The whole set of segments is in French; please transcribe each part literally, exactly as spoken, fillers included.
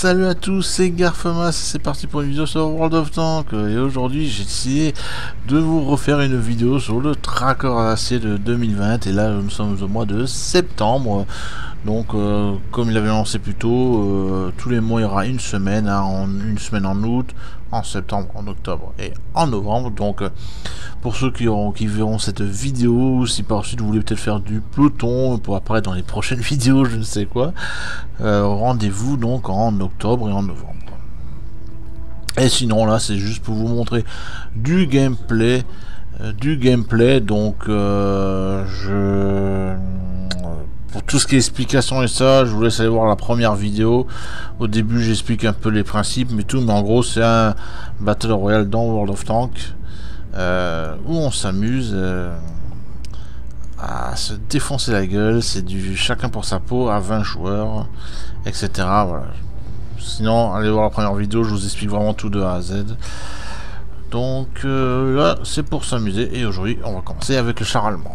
Salut à tous, c'est Garfamas, c'est parti pour une vidéo sur World of Tanks. Et aujourd'hui j'ai décidé de vous refaire une vidéo sur le tracker à acier de deux mille vingt. Et là nous sommes au mois de septembre. Donc euh, comme il avait lancé plus tôt, euh, tous les mois il y aura une semaine, hein, en, une semaine en août, en septembre, en octobre et en novembre. Donc euh, pour ceux qui, auront, qui verront cette vidéo, si par suite vous voulez peut-être faire du peloton pour apparaître dans les prochaines vidéos, je ne sais quoi, euh, rendez-vous donc en octobre et en novembre. Et sinon là c'est juste pour vous montrer du gameplay, euh, du gameplay. Donc euh, je pour tout ce qui est explication et ça, je vous laisse aller voir la première vidéo. Au début j'explique un peu les principes mais tout, mais en gros c'est un Battle Royale dans World of Tanks. Euh, où on s'amuse euh, à se défoncer la gueule. C'est du chacun pour sa peau à vingt joueurs, et cetera. Voilà. Sinon, allez voir la première vidéo, je vous explique vraiment tout de A à Z. Donc euh, là, c'est pour s'amuser. Et aujourd'hui, on va commencer avec le char allemand.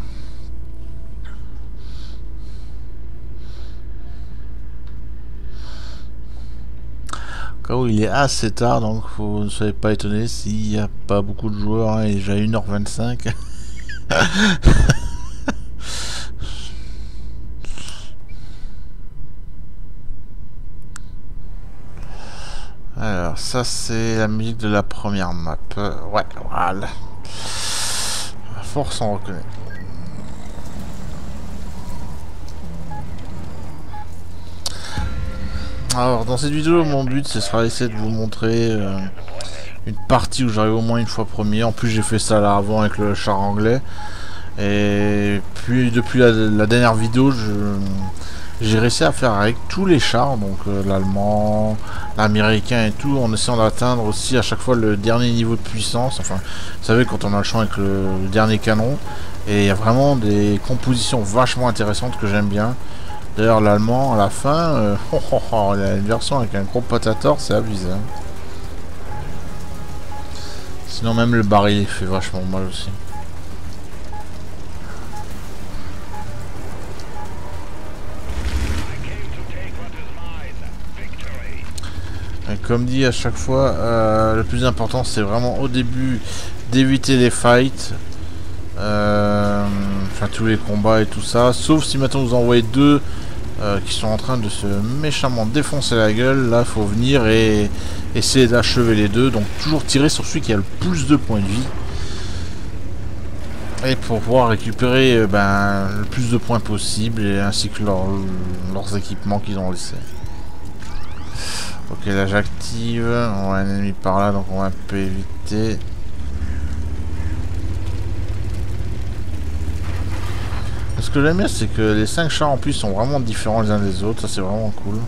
Où il est assez tard, donc vous ne soyez pas étonné s'il n'y a pas beaucoup de joueurs, hein, et déjà une heure vingt-cinq. Alors ça c'est la musique de la première map. Ouais, voilà. Force on reconnaît. Alors dans cette vidéo mon but ce sera d'essayer de vous montrer euh, une partie où j'arrive au moins une fois premier. En plus j'ai fait ça là avant avec le char anglais. Et puis depuis la, la dernière vidéo j'ai réussi à faire avec tous les chars. Donc euh, l'allemand, l'américain et tout, en essayant d'atteindre aussi à chaque fois le dernier niveau de puissance. Enfin vous savez quand on a le champ avec le, le dernier canon. Et il y a vraiment des compositions vachement intéressantes que j'aime bien. D'ailleurs l'allemand à la fin, euh, oh, oh, oh, il y a une version avec un gros patator, c'est abusé. Hein. Sinon même le baril il fait vachement mal aussi. Et comme dit à chaque fois, euh, le plus important c'est vraiment au début d'éviter les fights. Euh, enfin tous les combats et tout ça. Sauf si maintenant vous envoyez deux Euh, qui sont en train de se méchamment défoncer la gueule. Là il faut venir et essayer d'achever les deux, donc toujours tirer sur celui qui a le plus de points de vie et pour pouvoir récupérer euh, ben, le plus de points possible, et ainsi que leur, leurs équipements qu'ils ont laissés. Ok, là j'active, on a un ennemi par là donc on va un peu éviter. Ce que j'aime bien c'est que les cinq chars en plus sont vraiment différents les uns des autres, ça c'est vraiment cool.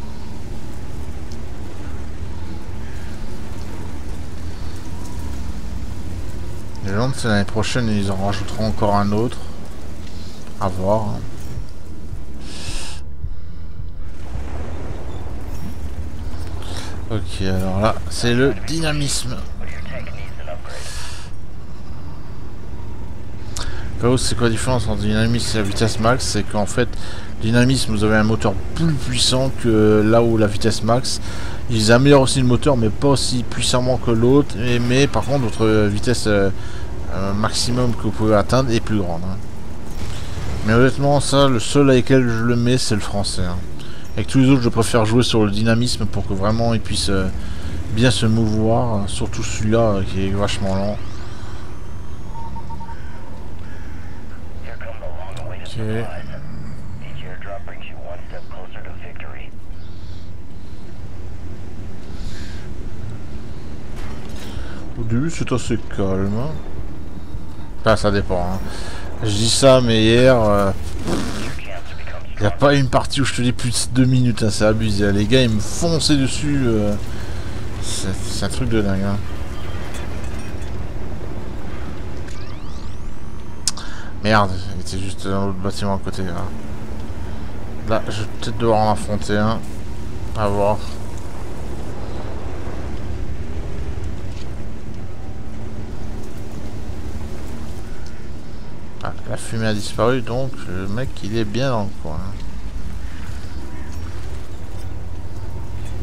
Les gens de l'année prochaine ils en rajouteront encore un autre. À voir. Ok, alors là c'est le dynamisme. C'est quoi la différence entre dynamisme et la vitesse max? C'est qu'en fait, dynamisme, vous avez un moteur plus puissant que là où la vitesse max. Ils améliorent aussi le moteur, mais pas aussi puissamment que l'autre. Mais par contre, votre vitesse euh, euh, maximum que vous pouvez atteindre est plus grande. Hein. Mais honnêtement, ça, le seul avec lequel je le mets, c'est le français. Hein. Avec tous les autres, je préfère jouer sur le dynamisme pour que vraiment il puisse euh, bien se mouvoir. Surtout celui-là euh, qui est vachement lent. Okay. Au début c'est assez calme. Enfin ça dépend. Hein. Je dis ça mais hier euh, il n'y a pas une partie où je te dis plus de deux minutes, hein, c'est abusé. Les gars ils me fonçaient dessus. Euh, c'est un truc de dingue. Hein. Merde, il était juste dans l'autre bâtiment à côté. Là, là je vais peut-être devoir en affronter un. À voir. Ah, la fumée a disparu, donc le mec il est bien dans le coin.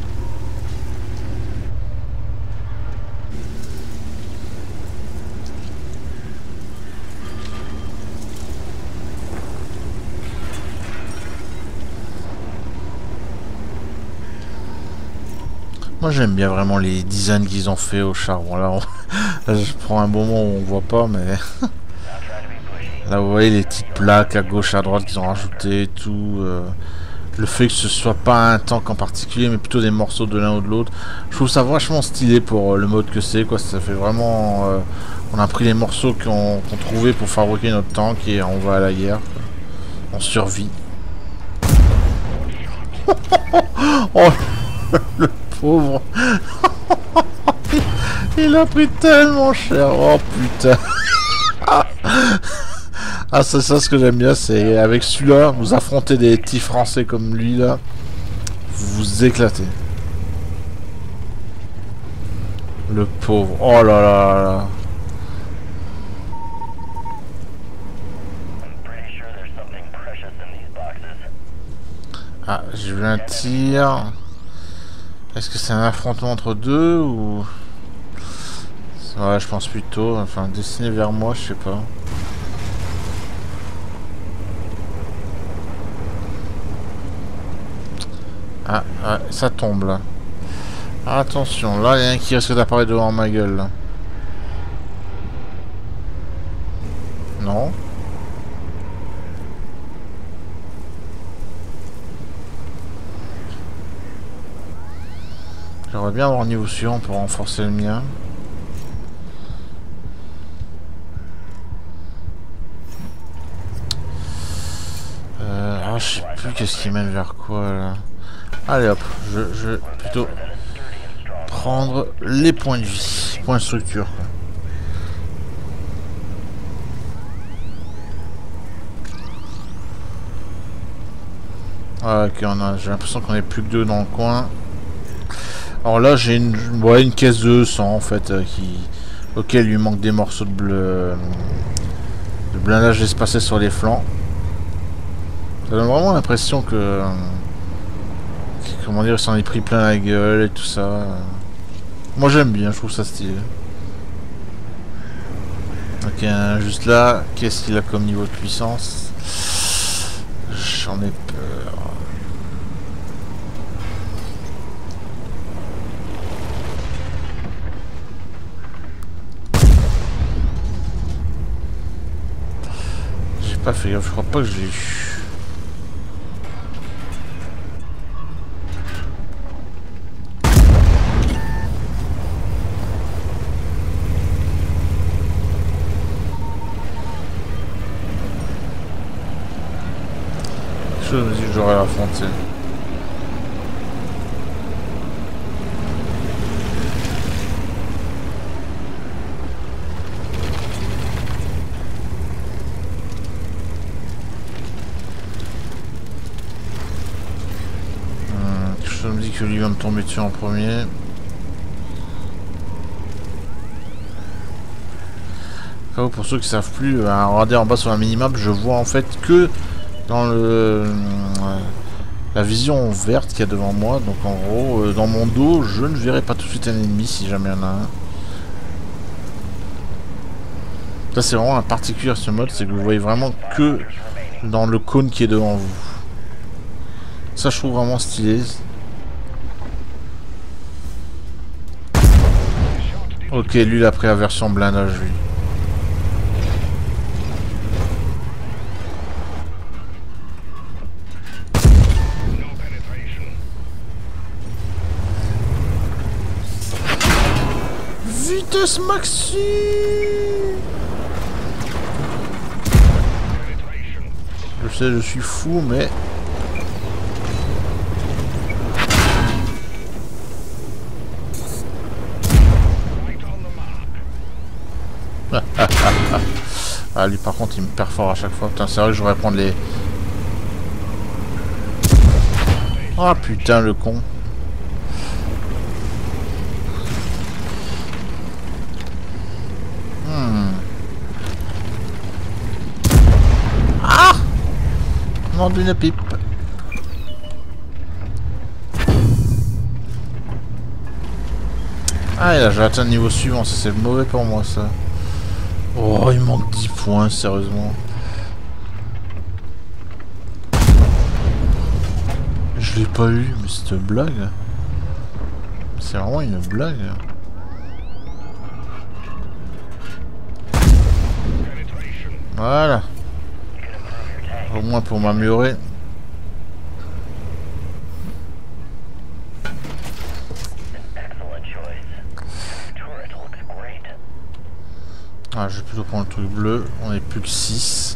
Moi j'aime bien vraiment les designs qu'ils ont fait au charbon. Là, on... Là je prends un bon moment où on voit pas, mais là vous voyez les petites plaques à gauche à droite qu'ils ont rajouté et tout. Euh... Le fait que ce soit pas un tank en particulier, mais plutôt des morceaux de l'un ou de l'autre. Je trouve ça vachement stylé pour euh, le mode que c'est, quoi. Ça fait vraiment... Euh... On a pris les morceaux qu'on qu'on trouvait pour fabriquer notre tank et on va à la guerre, quoi. On survit. Oh, le pauvre. Il a pris tellement cher. Oh putain. Ah, c'est ça ce que j'aime bien, c'est avec celui-là, vous affrontez des petits français comme lui là, vous vous éclatez. Le pauvre. Oh là là là. Ah, j'ai vu un tir. Est-ce que c'est un affrontement entre deux ou... Ouais, je pense plutôt. Enfin, destiné vers moi, je sais pas. Ah, ah, ça tombe là. Ah, attention, là il y a un qui risque d'apparaître devant ma gueule là. Non. J'aimerais bien avoir un niveau suivant pour renforcer le mien. Euh, ah, je sais plus qu'est-ce qui mène vers quoi là. Allez hop, je, je vais plutôt prendre les points de vie, points de structure. Quoi. Ah, ok, on a, j'ai l'impression qu'on est plus que deux dans le coin. Alors là, j'ai une, ouais, une caisse de sang en fait, euh, qui, auquel il lui manque des morceaux de, bleu, de blindage espacés sur les flancs. Ça donne vraiment l'impression que, euh, que, comment dire, il s'en est pris plein la gueule et tout ça. Moi j'aime bien, je trouve ça stylé. Ok, juste là, qu'est-ce qu'il a comme niveau de puissance? J'en ai peur. J'ai pas fait gaffe, je crois pas que je l'ai eu. Je me dis que j'aurais affronté. Hum, je me dis que lui va me tomber dessus en premier. Pour ceux qui savent plus, regardez en bas sur la minimap, je vois en fait que dans le euh, la vision verte qu'il y a devant moi. Donc en gros, euh, dans mon dos, je ne verrai pas tout de suite un ennemi si jamais il y en a un. Ça c'est vraiment un particulier ce mode, c'est que vous voyez vraiment que dans le cône qui est devant vous. Ça je trouve vraiment stylé. Ok, lui il a pris la version blindage lui. Vitesse maxi. Je sais, je suis fou, mais... Ah, lui par contre il me perfore à chaque fois. Putain, c'est vrai que je devrais prendre les... Ah putain, le con. Hmm. Ah, non, d'une pipe. Ah, et là j'ai atteint le niveau suivant, ça c'est mauvais pour moi ça. Oh, il manque dix points, sérieusement. Je l'ai pas eu, mais c'est une blague. C'est vraiment une blague. Voilà. Au moins pour m'améliorer. Ah, je vais plutôt prendre le truc bleu. On est plus que six.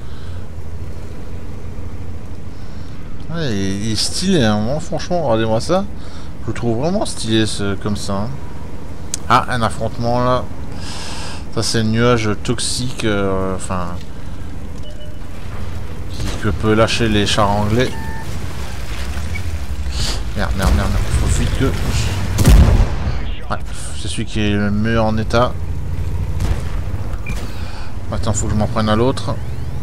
Ouais, il est stylé, hein. Moi, franchement, regardez-moi ça. Je le trouve vraiment stylé ce, comme ça. Hein. Ah, un affrontement là. Ça, c'est le nuage toxique. Euh, enfin. Qui que peut lâcher les chars anglais. Merde, merde, merde. Faut vite que. Ouais, c'est celui qui est le mieux en état. Maintenant, faut que je m'en prenne à l'autre.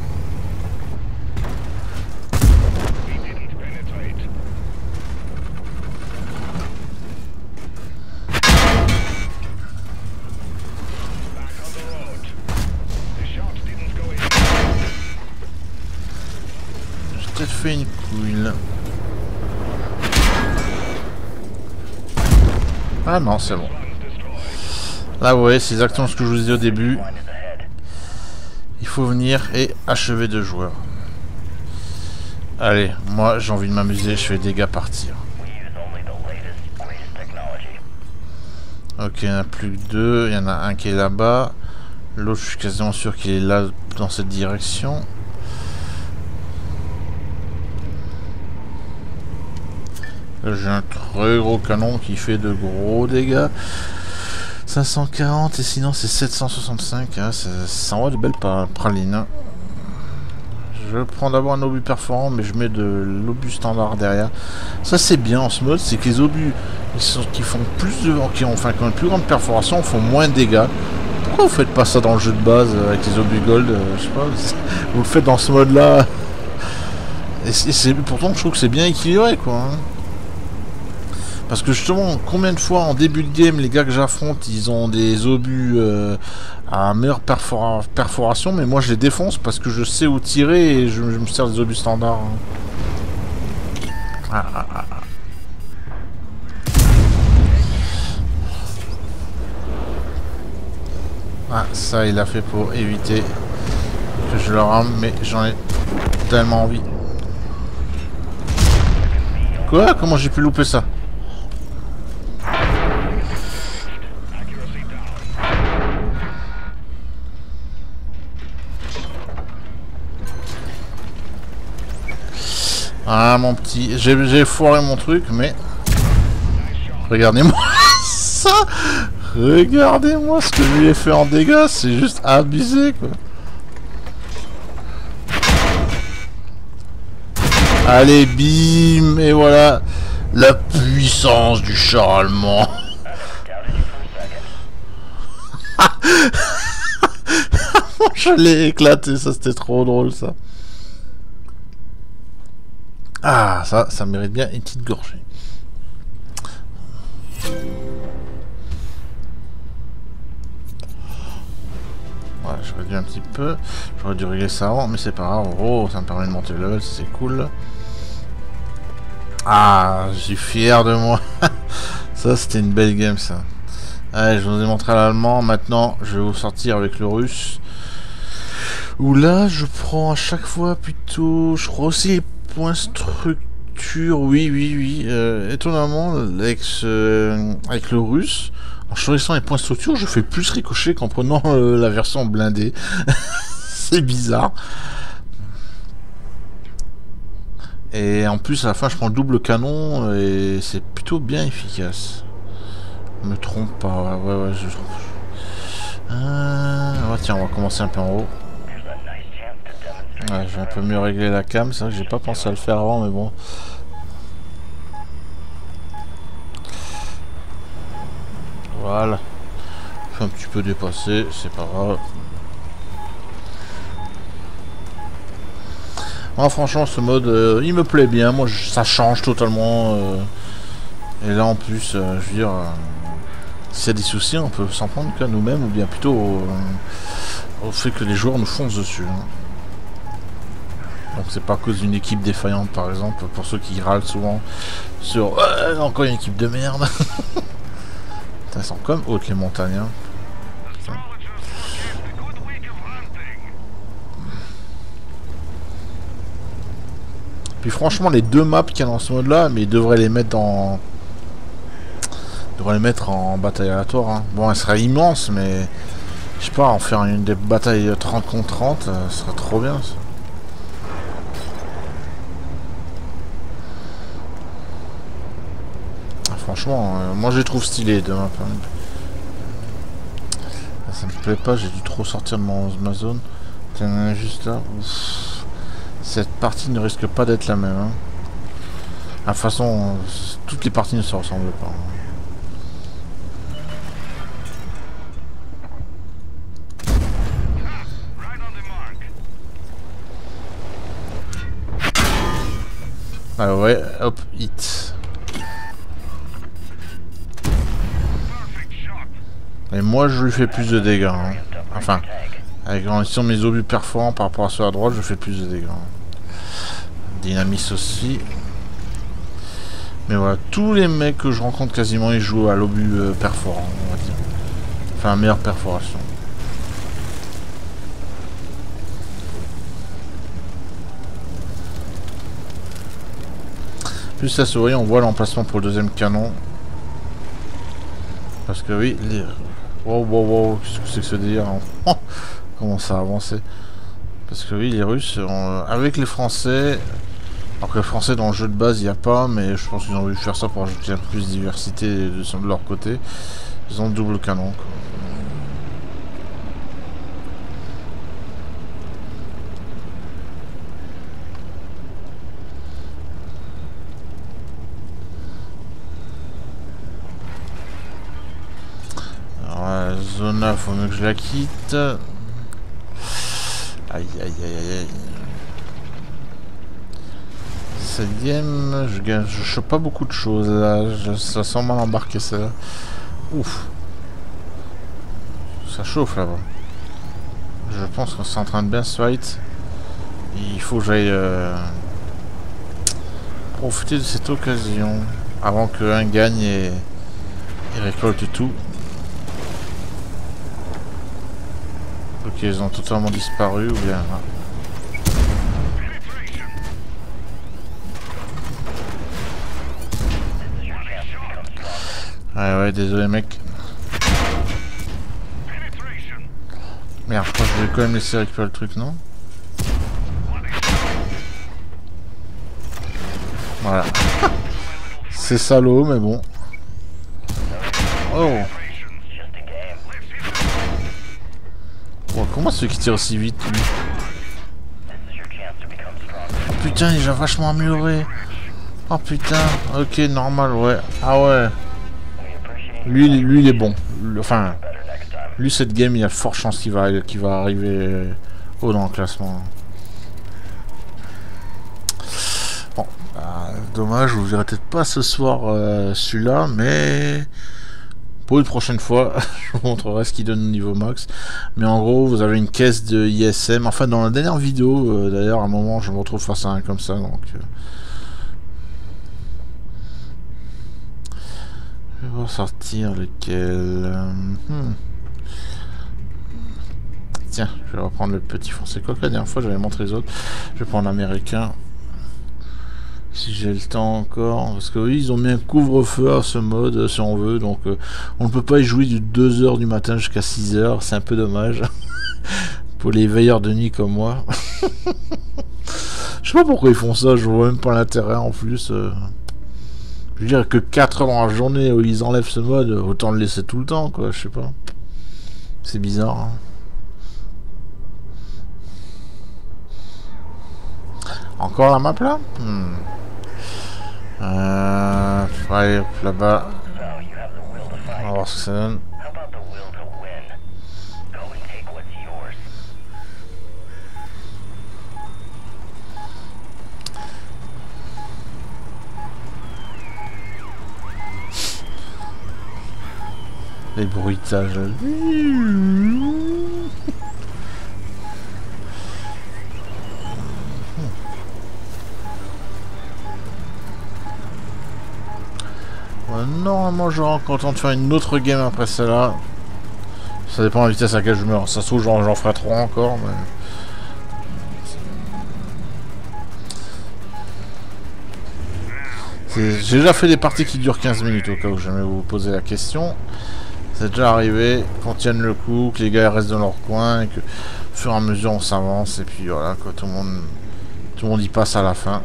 Fait une couille là. Ah non, c'est bon. Là, ouais, c'est exactement ce que je vous disais au début. Il faut venir et achever deux joueurs. Allez, moi j'ai envie de m'amuser, je fais dégâts partir. Ok, il n'y en a plus que deux. Il y en a un qui est là-bas. L'autre, je suis quasiment sûr qu'il est là dans cette direction. J'ai un très gros canon qui fait de gros dégâts. cinq cent quarante et sinon c'est sept cent soixante-cinq. Hein, ça envoie de belles pralines. Hein. Je prends d'abord un obus perforant, mais je mets de l'obus standard derrière. Ça c'est bien en ce mode, c'est que les obus qui, sont, qui font plus de, qui ont, enfin, qui ont une plus grande perforation font moins de dégâts. Pourquoi vous faites pas ça dans le jeu de base avec les obus gold? Je sais pas. Vous le faites dans ce mode là. Et c'est pourtant je trouve que c'est bien équilibré quoi. Hein. Parce que justement, combien de fois en début de game, les gars que j'affronte, ils ont des obus euh, à meilleure perfora perforation, mais moi je les défonce parce que je sais où tirer et je, je me sers des obus standards. Hein. Ah, ah, ah, ah. Ah, ça il a fait pour éviter que je le rame, mais j'en ai tellement envie. Quoi? Comment j'ai pu louper ça? Ah mon petit, j'ai foiré mon truc, mais regardez-moi ça, regardez-moi ce que je lui ai fait en dégâts, c'est juste abusé quoi. Allez bim, et voilà la puissance du char allemand. Je l'ai éclaté, ça c'était trop drôle ça. Ah, ça, ça mérite bien une petite gorgée. Voilà, je réduis un petit peu. J'aurais dû régler ça avant, mais c'est pas grave. Oh, ça me permet de monter le level, c'est cool. Ah, je suis fier de moi. Ça, c'était une belle game, ça. Allez, je vous ai montré l'allemand. Maintenant, je vais vous sortir avec le russe. Où là, je prends à chaque fois plutôt... Je crois aussi les points structure. Oui, oui, oui. Euh, étonnamment, avec, ce... avec le russe, en choisissant les points structure, je fais plus ricocher qu'en prenant euh, la version blindée. C'est bizarre. Et en plus, à la fin, je prends le double canon et c'est plutôt bien efficace. Je me trompe pas. Ouais, ouais, je... Euh... Oh, tiens, on va commencer un peu en haut. Ouais, j'ai un peu mieux réglé la cam. C'est vrai que j'ai pas pensé à le faire avant, mais bon. Voilà. Je suis un petit peu dépassé, c'est pas grave. Ah, franchement, ce mode, euh, il me plaît bien. Moi, je, ça change totalement. Euh, et là, en plus, euh, je veux dire, euh, s'il y a des soucis, on peut s'en prendre qu'à nous-mêmes, ou bien plutôt au, au fait que les joueurs nous foncent dessus. Hein. Donc c'est pas à cause d'une équipe défaillante par exemple, pour ceux qui râlent souvent sur euh, encore une équipe de merde. Elles sont comme hautes les montagnes. Hein. Putain. Puis franchement les deux maps qu'il y a dans ce mode là, mais ils devraient les mettre en. Ils devraient les mettre en bataille aléatoire. Hein. Bon elle serait immense mais. Je sais pas, en faire une des batailles trente contre trente, euh, ce serait trop bien ça. Ah, franchement, euh, moi je les trouve stylés demain. Ah, ça me plaît pas, j'ai dû trop sortir de mon, ma zone. Tiens, juste là. Ouf. Cette partie ne risque pas d'être la même. Hein. De toute façon, euh, toutes les parties ne se ressemblent pas. Hein. Ah ouais, hop, hit. Et moi je lui fais plus de dégâts. Hein. Enfin, avec en étant mes obus perforants par rapport à ceux à droite, je fais plus de dégâts. Dynamis aussi. Mais voilà, tous les mecs que je rencontre quasiment, ils jouent à l'obus euh, perforant, on va dire. Enfin, meilleure perforation. Plus la souris, on voit l'emplacement pour le deuxième canon. Parce que oui, les... Wow, wow, wow, qu'est-ce que c'est que ce délire hein. Oh, comment ça a avancé. Parce que oui, les Russes, ont... avec les Français... Alors que les Français dans le jeu de base, il n'y a pas, mais je pense qu'ils ont voulu faire ça pour ajouter un peu plus de diversité de, de leur côté. Ils ont le double canon, quoi. Zona, faut mieux que je la quitte. Aïe aïe aïe aïe aïe. Cette game, je gagne, je chope pas beaucoup de choses là. Je, ça sent mal embarqué ça. Ouf. Ça chauffe là-bas. Je pense qu'on est en train de bien se fight. Il faut que j'aille euh, profiter de cette occasion avant qu'un gagne et, et récolte tout. Ok, ils ont totalement disparu ou bien... Ouais ouais, désolé mec. Merde, je crois que je vais quand même laisser récupérer le truc, non? Voilà. C'est salaud, mais bon. Oh! Oh, comment c'est qui tire aussi vite lui? Oh putain, il est déjà vachement amélioré. Oh putain, ok, normal, ouais. Ah ouais. Lui, lui il est bon. Enfin, lui, cette game, il y a de fortes chances qu'il va, qu'il va arriver haut dans le classement. Bon, bah, dommage, je vous verrai peut-être pas ce soir euh, celui-là, mais... Pour une prochaine fois, je vous montrerai ce qu'il donne au niveau max. Mais en gros, vous avez une caisse de I S M. Enfin, dans la dernière vidéo, euh, d'ailleurs, à un moment, je me retrouve face à un comme ça. Donc, euh... je vais voir sortir lequel. Hmm. Tiens, je vais reprendre le petit français. Quoi que la dernière fois, j'avais montré les autres. Je vais prendre l'américain. Si j'ai le temps encore, parce que oui, ils ont mis un couvre-feu à ce mode, si on veut, donc euh, on ne peut pas y jouer du deux heures du matin jusqu'à six heures, c'est un peu dommage, pour les veilleurs de nuit comme moi. Je sais pas pourquoi ils font ça, je vois même pas l'intérêt en plus. Euh... Je veux dire que quatre heures dans la journée où ils enlèvent ce mode, autant le laisser tout le temps, quoi, je sais pas. C'est bizarre, hein. Encore la map là hmm. Euh, allez, là-bas. On va voir ce que ça donne. Les bruitages. Ouais, normalement j'aurai encore le temps de faire une autre game après celle-là. Ça dépend de la vitesse à laquelle je meurs. Ça se trouve j'en ferai trois encore. Mais... j'ai déjà fait des parties qui durent quinze minutes au cas où jamais vous vous posez la question. C'est déjà arrivé qu'on tienne le coup, que les gars restent dans leur coin et que au fur et à mesure on s'avance et puis voilà quoi, tout le monde tout le monde y passe à la fin.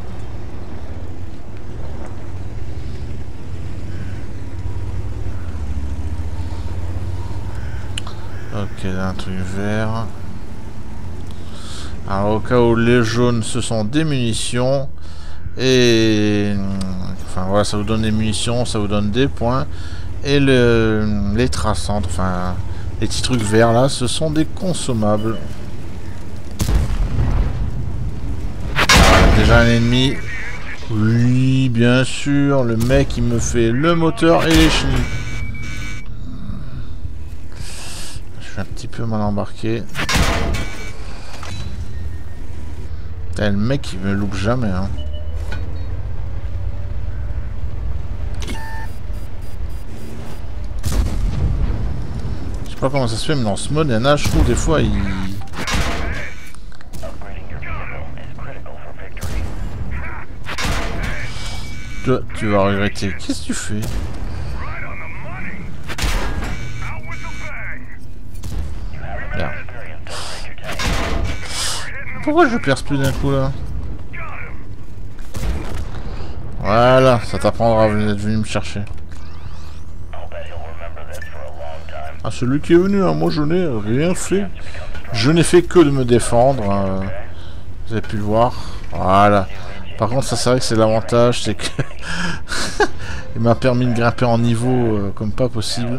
Ok, là, un truc vert. Alors au cas où les jaunes ce sont des munitions et enfin voilà, ça vous donne des munitions, ça vous donne des points et le, les traçantes, enfin les petits trucs verts là, ce sont des consommables. Voilà, déjà un ennemi. Oui, bien sûr, le mec il me fait le moteur et les chenilles. Je suis un petit peu mal embarqué. Putain, le mec il me loupe jamais hein. Je sais pas comment ça se fait, mais dans ce mode, il y en a, je trouve, des fois, il... Toi, tu vas regretter. Qu'est-ce que tu fais? Merde. Pourquoi je perce plus d'un coup, là? Voilà, ça t'apprendra à venir me chercher. Ah, celui qui est venu, hein, moi je n'ai rien fait. Je n'ai fait que de me défendre. Euh, vous avez pu le voir. Voilà. Par contre, ça c'est vrai que c'est l'avantage, c'est que il m'a permis de grimper en niveau euh, comme pas possible.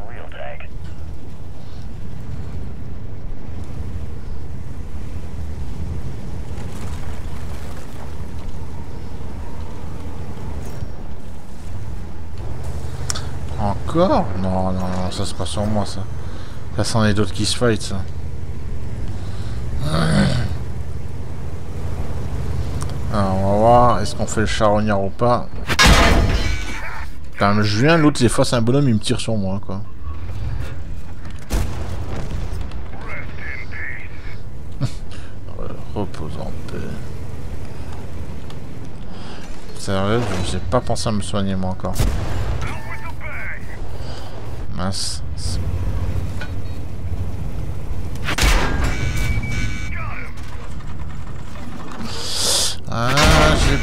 Encore? Non, non, non, ça c'est pas sur moi ça. Ça c'en est d'autres qui se fight ça. Alors on va voir, est-ce qu'on fait le charognard ou pas? Quand même, je viens, l'autre des fois c'est un bonhomme, il me tire sur moi quoi. Repose en paix. Sérieux, je n'ai pas pensé à me soigner moi encore. Mince. Ah, j'ai...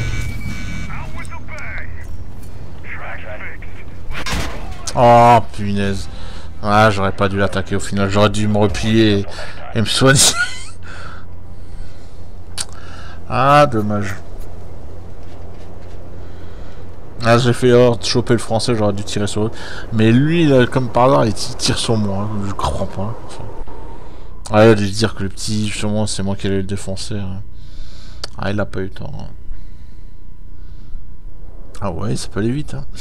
Oh, punaise. Ah, j'aurais pas dû l'attaquer au final. J'aurais dû me replier et, et me soigner. Ah, dommage. Ah, j'ai fait erreur de choper le français, j'aurais dû tirer sur eux. Mais lui, là, comme par hasard, il tire sur moi. Je comprends pas. Enfin... Ah, il a dû dire que le petit, justement, c'est moi qui allais le défoncer. Hein. Ah, il a pas eu le temps. Hein. Ah ouais, ça peut aller vite. Hein.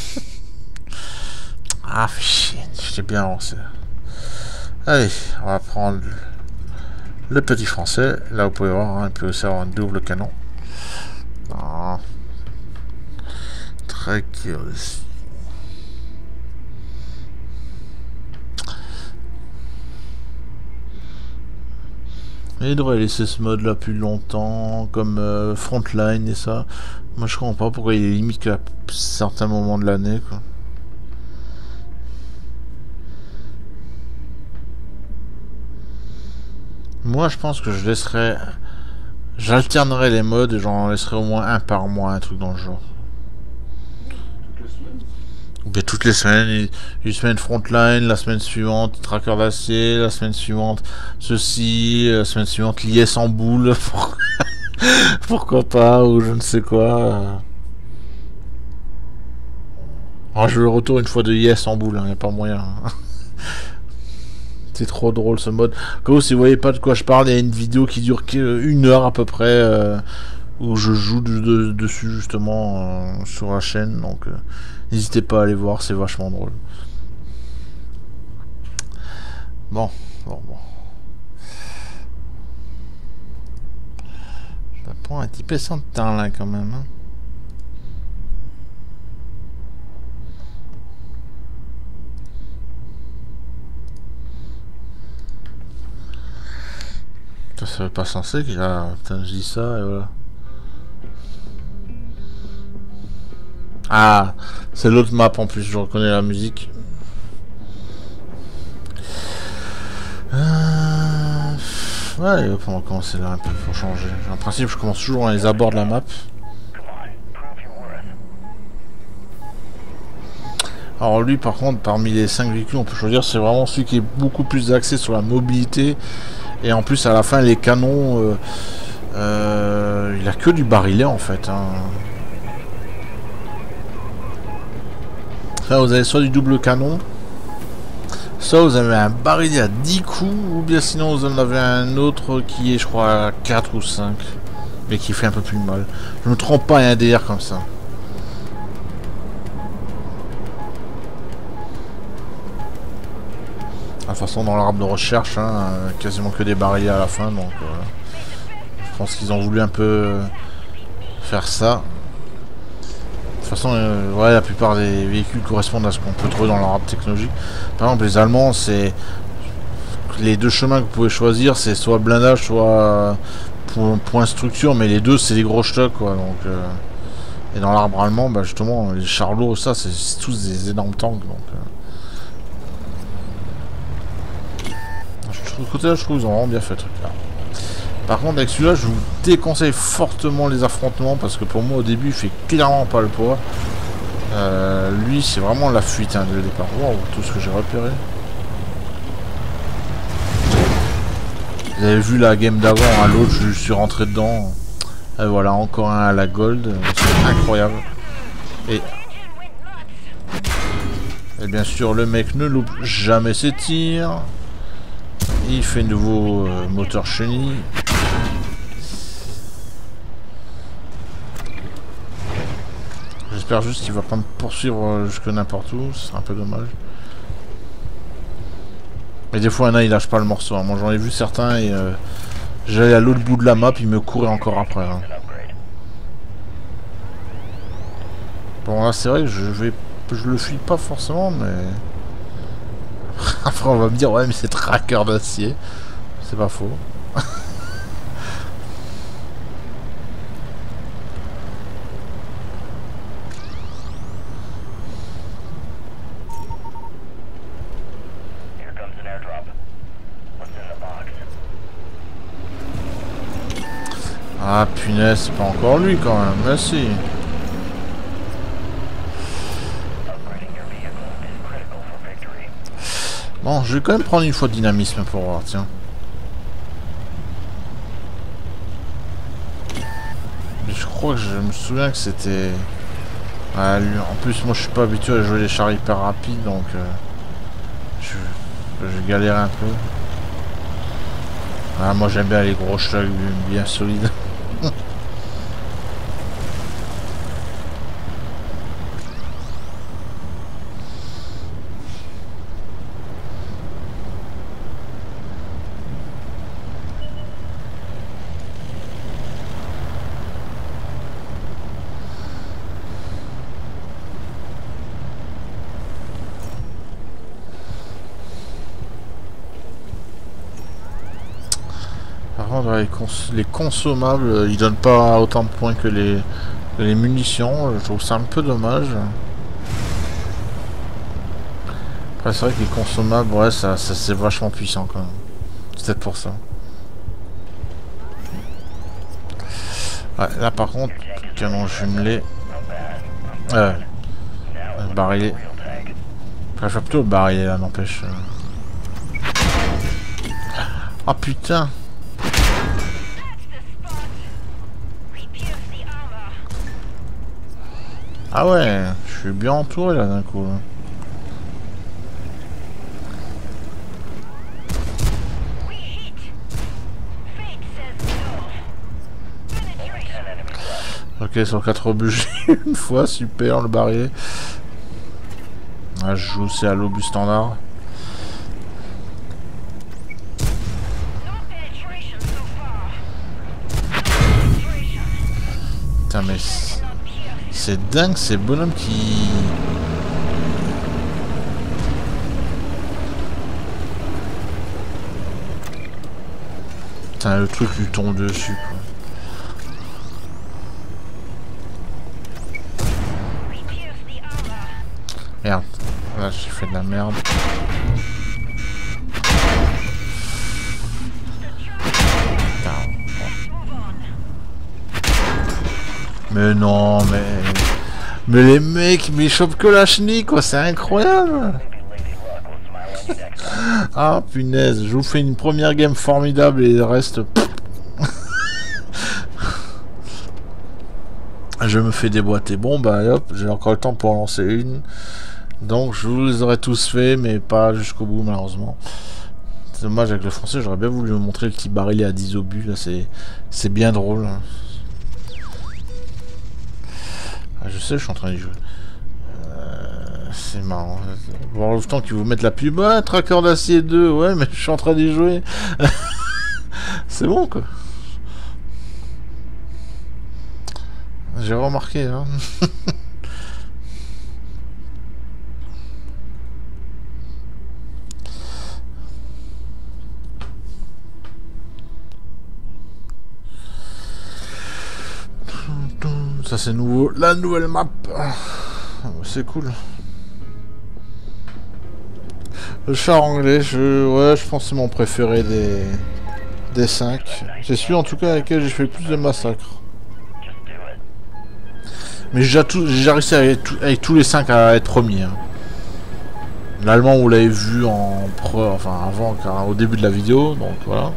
Ah, fait chier. J'étais bien avancé. Allez, on va prendre le petit français. Là, vous pouvez voir, hein, il peut aussi avoir un double canon. Ah. Très curieux. Il devrait laisser ce mode là plus longtemps, comme euh, Frontline et ça. Moi je comprends pas pourquoi il est limite qu'à certains moments de l'année quoi. Moi je pense que je laisserai... J'alternerai les modes et j'en laisserai au moins un par mois, un truc dans le genre. Ou bien toutes les semaines, une semaine Frontline, la semaine suivante Traqueur d'acier, la semaine suivante ceci, la semaine suivante l'I S en boule, pourquoi pas, ou je ne sais quoi. Alors je veux le retour une fois de I S en boule, il hein, n'y a pas moyen. Hein. C'est trop drôle ce mode. Comme si vous voyez pas de quoi je parle, il y a une vidéo qui dure une heure à peu près, euh, où je joue de, de, dessus justement euh, sur la chaîne, donc... Euh, n'hésitez pas à aller voir, c'est vachement drôle. Bon, bon, bon. Je vais prendre un petit peu sans de temps là quand même. Hein. c'est pas censé qu'il y a... Putain, je dis ça et voilà. Ah, c'est l'autre map en plus, je reconnais la musique. Euh... Ouais, on va commencer là un peu pour changer. En principe, je commence toujours dans les abords de la map. Alors lui, par contre, parmi les cinq véhicules, on peut choisir, c'est vraiment celui qui est beaucoup plus axé sur la mobilité. Et en plus, à la fin, les canons, euh, euh, il a que du barillet en fait. Hein. Enfin, vous avez soit du double canon, soit vous avez un barillet à dix coups, ou bien sinon vous en avez un autre qui est, je crois, à quatre ou cinq, mais qui fait un peu plus mal. Je ne me trompe pas, il y a un D R comme ça. De toute façon, dans l'arbre de recherche, hein, quasiment que des barillets à la fin, donc euh, je pense qu'ils ont voulu un peu faire ça. De toute façon, euh, ouais, la plupart des véhicules correspondent à ce qu'on peut trouver dans leur arbre technologique. Par exemple, les Allemands, c'est les deux chemins que vous pouvez choisir, c'est soit blindage, soit point, point structure, mais les deux, c'est des gros stocks, quoi. Donc, euh, et dans l'arbre allemand, bah, justement, les chars lourds, ça, c'est tous des énormes tanks, donc. Euh, De ce côté là, je trouve qu'ils ont vraiment bien fait le truc là. Par contre, avec celui-là, je vous déconseille fortement les affrontements parce que pour moi, au début, il fait clairement pas le poids. Euh, lui, c'est vraiment la fuite hein, dès le départ. Wow, tout ce que j'ai repéré. Vous avez vu la game d'avant, hein, l'autre, je suis rentré dedans. Et voilà, encore un à la gold. C'est incroyable. Et... Et bien sûr, le mec ne loupe jamais ses tirs. Il fait nouveau euh, moteur chenille. J'espère juste qu'il va pas me poursuivre jusque n'importe où, c'est un peu dommage. Mais des fois, Anna il lâche pas le morceau. Hein. Moi j'en ai vu certains et euh, j'allais à l'autre bout de la map, il me courait encore après. Hein. Bon là c'est vrai que je vais, je le fuis pas forcément, mais après on va me dire ouais mais c'est tracker d'acier. C'est pas faux. Ah punaise, c'est pas encore lui quand même, merci. Bon, je vais quand même prendre une fois de dynamisme pour voir, tiens. Je crois que je me souviens que c'était... Ah, lui, en plus, moi je suis pas habitué à jouer les chars hyper rapides, donc... Euh, je... je galère un peu. Ah, moi j'aime bien les gros chars bien solides. Par contre, les, cons les consommables, ils donnent pas autant de points que les, que les munitions. Je trouve ça un peu dommage. Après, c'est vrai que les consommables, ouais, ça, ça c'est vachement puissant quand même. C'est peut-être pour ça. Ouais, là par contre, canon jumelé. Euh, barillet. Enfin, je vois plutôt le barillet là, n'empêche. Ah putain! Ah ouais, je suis bien entouré là d'un coup. Là. Ok, sur quatre obus une fois, super le barillet. Ah, je joue aussi à l'obus standard. Putain mais... C'est dingue ces bonhommes qui... Putain, le truc lui tombe dessus, quoi. Merde, là j'ai fait de la merde. Mais non, mais... Mais les mecs, mais ils chopent que la chenille, quoi, c'est incroyable. Ah, punaise, je vous fais une première game formidable et le reste... Je me fais déboîter. Bon, bah hop, j'ai encore le temps pour en lancer une. Donc, je vous les aurais tous fait, mais pas jusqu'au bout, malheureusement. C'est dommage, avec le français, j'aurais bien voulu vous montrer le petit baril à dix obus, là, c'est bien drôle. Ah, je sais, je suis en train d'y jouer. Euh, c'est marrant. Voir le temps qu'ils vous mettent la pub. Ouais, Tracker d'acier deux. Ouais, mais je suis en train d'y jouer. C'est bon, quoi. J'ai remarqué, hein. Ça c'est nouveau, la nouvelle map. C'est cool. Le char anglais, je, ouais, je pense que c'est mon préféré des, des cinq. C'est celui en tout cas avec lequel j'ai fait le plus de massacres. Mais j'ai déjà réussi avec, avec tous les cinq à être premier. Hein. L'allemand, vous l'avez vu en pre, enfin avant, car, au début de la vidéo, donc voilà.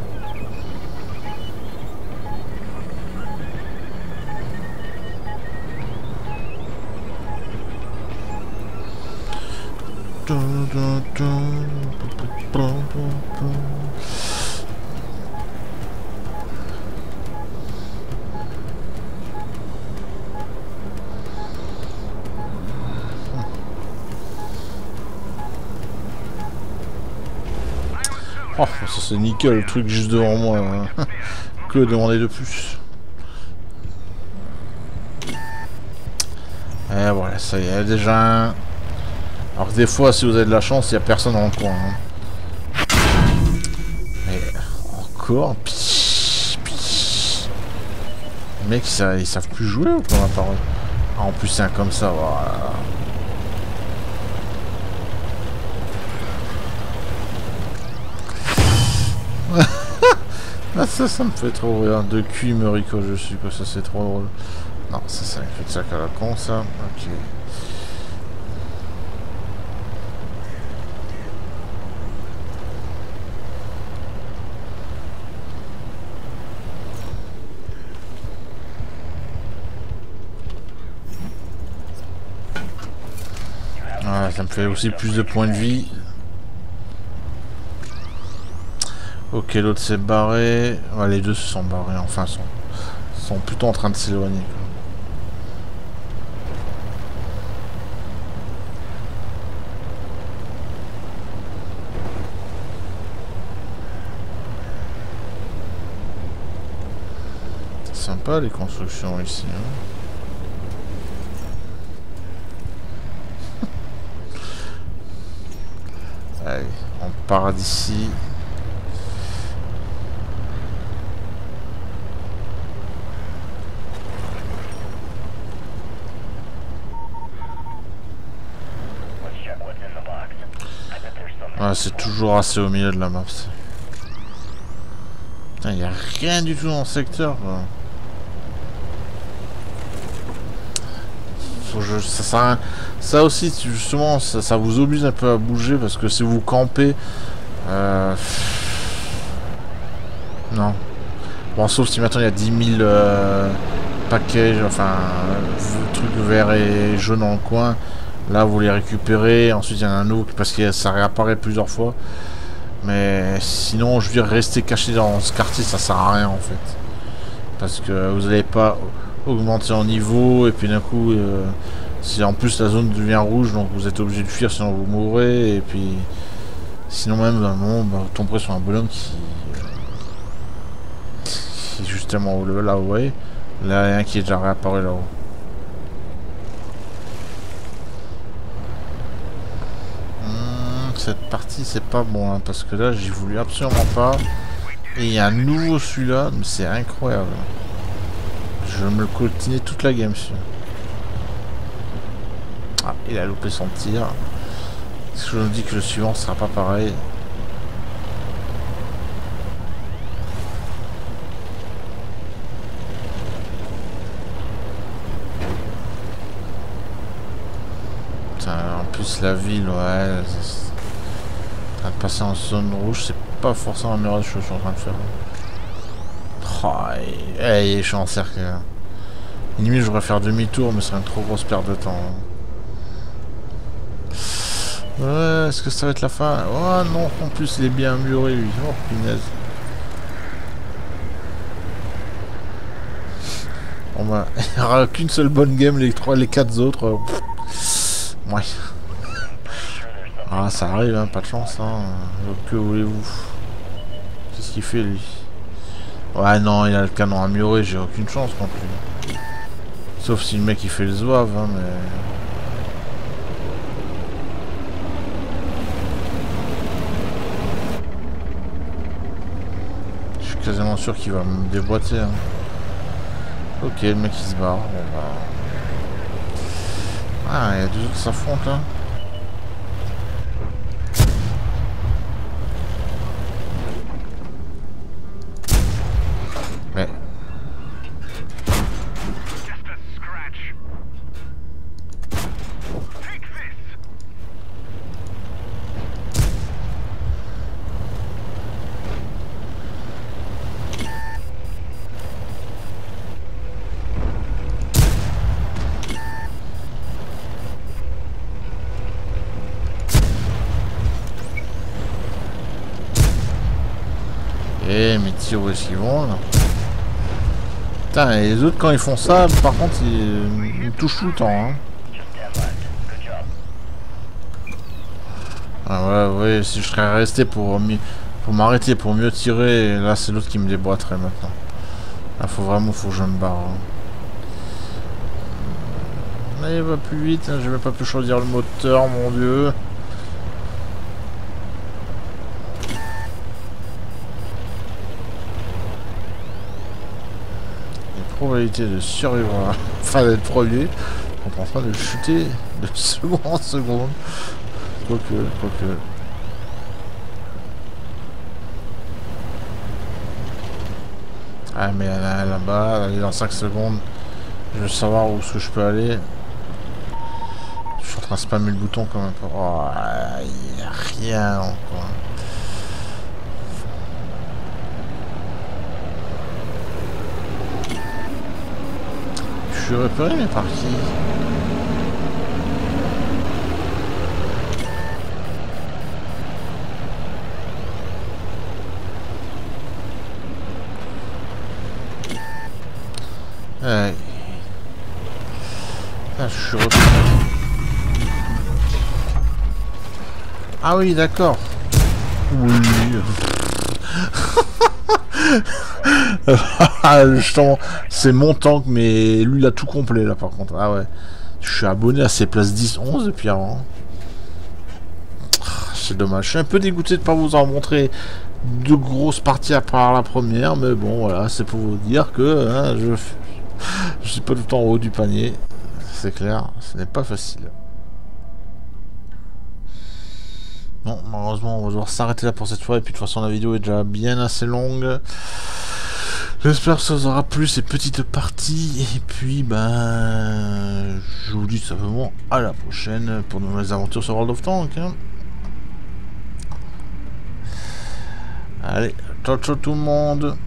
Oh, ça c'est nickel, le truc juste devant moi. Hein. Que demander de plus? Et voilà, ça y est, déjà un. Alors que des fois, si vous avez de la chance, il n'y a personne dans le coin. Hein. Mais encore. Pich, pich. Les mecs, ça, ils savent plus jouer ou quoi, ma parole? Ah, en plus, c'est un comme ça, voilà. Ah, ça, ça me fait trop rire. De cul, me rico, je suis, quoi, ça c'est trop drôle. Non, ça c'est un cul de sac à la con, ça. Ok. Ah, ça me fait aussi plus de points de vie. Ok, l'autre s'est barré. Ouais, les deux se sont barrés, enfin, sont, sont plutôt en train de s'éloigner. Sympa les constructions ici. Hein. Allez, on part d'ici. Ah, c'est toujours assez au milieu de la map. Il n'y a rien du tout dans le secteur. Quoi. Faut je, ça, ça, ça aussi, justement, ça, ça vous oblige un peu à bouger parce que si vous campez... Euh, non. Bon, sauf si maintenant il y a dix mille euh, packages, enfin, trucs verts et jaunes dans le coin. Là, vous les récupérez. Ensuite, il y en a un autre parce que ça réapparaît plusieurs fois. Mais sinon, je veux dire, rester caché dans ce quartier, ça sert à rien en fait. Parce que vous n'allez pas augmenter en niveau. Et puis d'un coup, euh, si en plus la zone devient rouge, donc vous êtes obligé de fuir sinon vous mourrez. Et puis, sinon même, à un moment, bah, vous tomberez sur un bonhomme qui, euh, qui est justement là où vous voyez. Là, il y a un qui est déjà réapparu là-haut. Cette partie c'est pas bon hein, parce que là j'ai voulu absolument pas Et il y a un nouveau celui-là, c'est incroyable. Je vais me le coltiner toute la game celui-là. Ah, il a loupé son tir. Est-ce que je me dis que le suivant sera pas pareil? Putain, en plus la ville, ouais. Ça... passer en zone rouge, c'est pas forcément la meilleure chose que je suis en train de faire. Oh, et... et je suis en cercle. Limite, je devrais faire demi-tour, mais ce serait une trop grosse perte de temps. Ouais, est-ce que ça va être la fin? Oh non, en plus, il est bien muré, lui. Oh, punaise. Bon bah, il n'y aura qu'une seule bonne game, les trois, les quatre autres. Euh, ouais. Ah, ça arrive, hein, pas de chance, hein. Que voulez-vous? Qu'est-ce qu'il fait, lui? Ouais, non, il a le canon à murer, j'ai aucune chance contre lui. Sauf si le mec il fait le zouave, hein, mais... Je suis quasiment sûr qu'il va me déboîter, hein. Ok, le mec il se barre. Bon, bah... Ah, il y a deux autres qui s'affrontent, là. Mais... Eh, mes tirs où est-ce qu'ils vont, là? Putain, et les autres, quand ils font ça, par contre, ils, ils touchent tout le temps, hein. Ah ouais, ouais, si je serais resté pour, pour m'arrêter, pour mieux tirer, là, c'est l'autre qui me déboîterait maintenant. Là, faut vraiment, faut que je me barre. Hein. Mais il va plus vite, hein, j'ai même pas pu choisir le moteur, mon dieu. Probabilité de survivre, enfin d'être premier, on est en train de chuter de seconde en seconde. Quoique, quoique. Ah mais là, là-bas, elle est dans cinq secondes. Je veux savoir où est-ce que je peux aller. Je suis en train de spammer le bouton quand même. Oh, il n'y a rien encore. Je suis repéré, mais par qui? Ouais. Ah, je suis repéré. Ah oui, d'accord. Oui. C'est mon tank, mais lui il a tout complet là par contre. Ah ouais. Je suis abonné à ses places dix onze depuis avant. C'est dommage. Je suis un peu dégoûté de pas vous en montrer de grosses parties à part la première, mais bon voilà, c'est pour vous dire que hein, je je suis pas tout le temps en haut du panier. C'est clair, ce n'est pas facile. Bon, malheureusement, on va devoir s'arrêter là pour cette fois. Et puis de toute façon, la vidéo est déjà bien assez longue. J'espère que ça vous aura plu ces petites parties. Et puis, ben, je vous dis tout simplement à la prochaine pour de nouvelles aventures sur World of Tanks. Hein. Allez, ciao ciao tout le monde.